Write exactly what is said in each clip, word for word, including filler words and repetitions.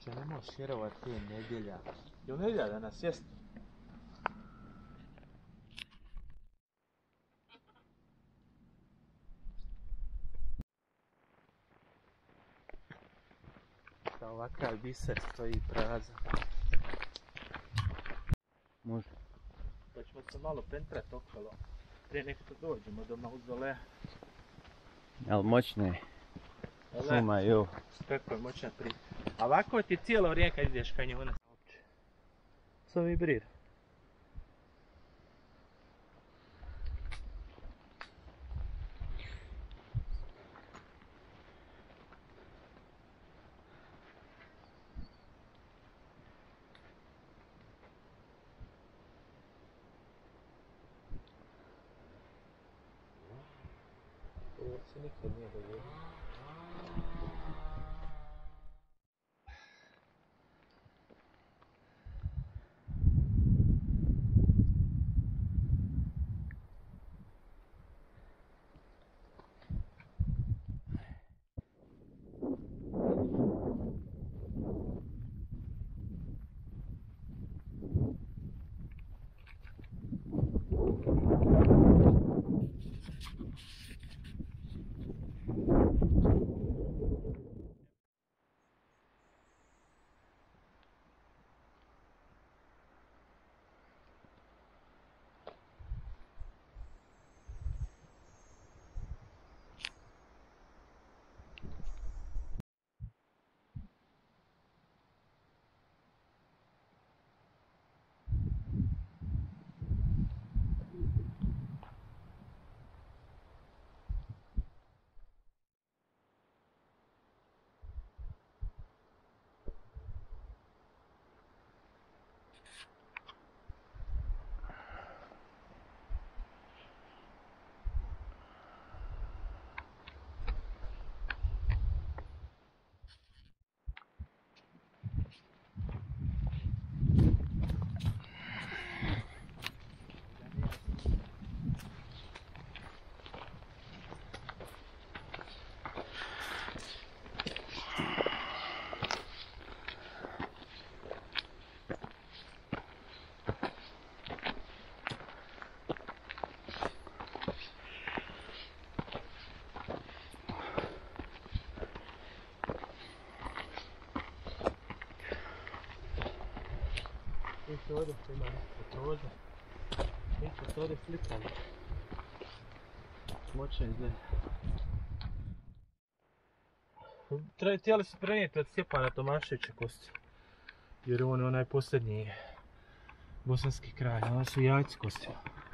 Če ne možeš vjerovati, to je nedjelja. Je li nedjelja danas, jest? Da ovakav biser stoji prazan. Može. Pa ćemo se malo pentrati okolo. Prije nek što dođemo do mauzolea. Ali moćno je. Šuma je ovo. Kako je moćna prije. A ovako ti cijelo vrijeme kad ideš kanjona. Samo vibrira. Ovo se nikad nije dogodilo. Neće ovdje što ima proza. Neće se ovdje slikali. Moćno izgleda. Htjeli su prenijeti od Stjepana Tomaševića kosti. Jer on je onaj posljednji bosanski kralj. Ovo su jajci kosti.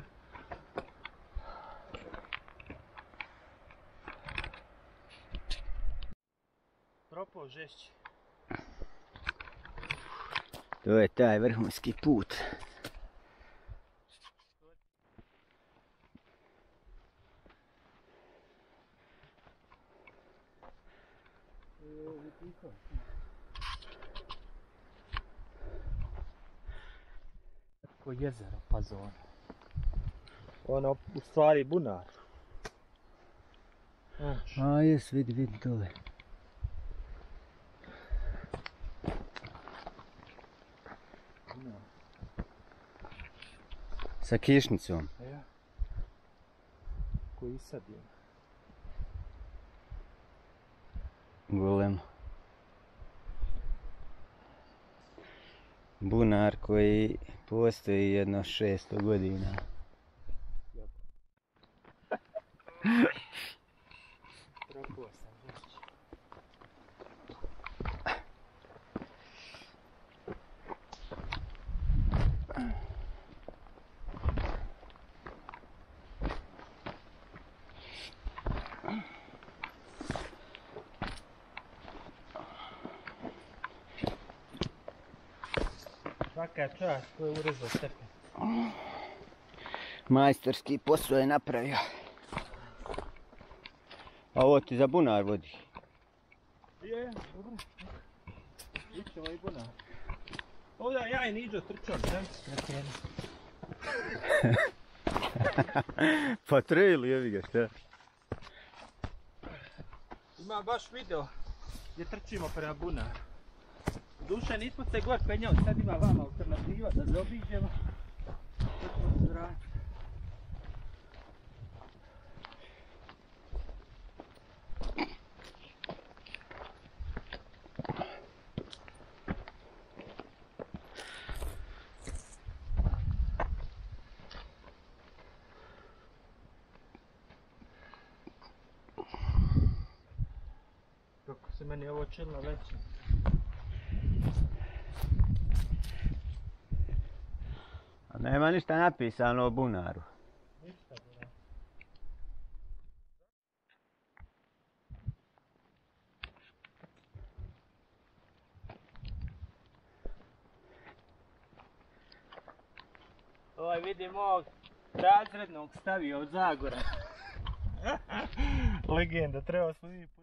Propao žešći. To je taj vrhunski put. Ko jezero Pazon. Ono u stvari bunar. A jes, vidi, vidi dole. Sa kišnicom. Ja. Koji sad je? Golem. Bunar koji postoji jedno šesto godina. Propao sam žešći. Svaka čast ko je urezao stepen. Majstorski posao je napravio. A ovo ti za bunar vodi? Je, dobro. Ićemo i bunar. Ovdje ja i Niđo trčam, ne? Pa trail jevi ga, šta? Ima baš video gdje trčimo prema bunar. Duše, nismo se gore penjali, sad ima vama alternativa da zaobiđemo. Sad ćemo se vratiti. Kako se meni ovo činilo veće. A nema ništa napisano o bunaru. Ništa bunar. Ovaj vidim ovog razrednog stavio od Zagora. Legenda, treba smo vidjeti.